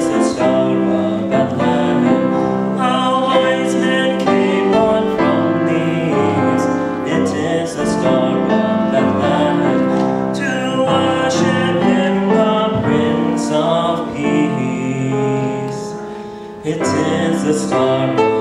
is the star of Bethlehem. How wise men came on from the east. It is the star of Bethlehem. To worship him, the Prince of Peace. It is the star of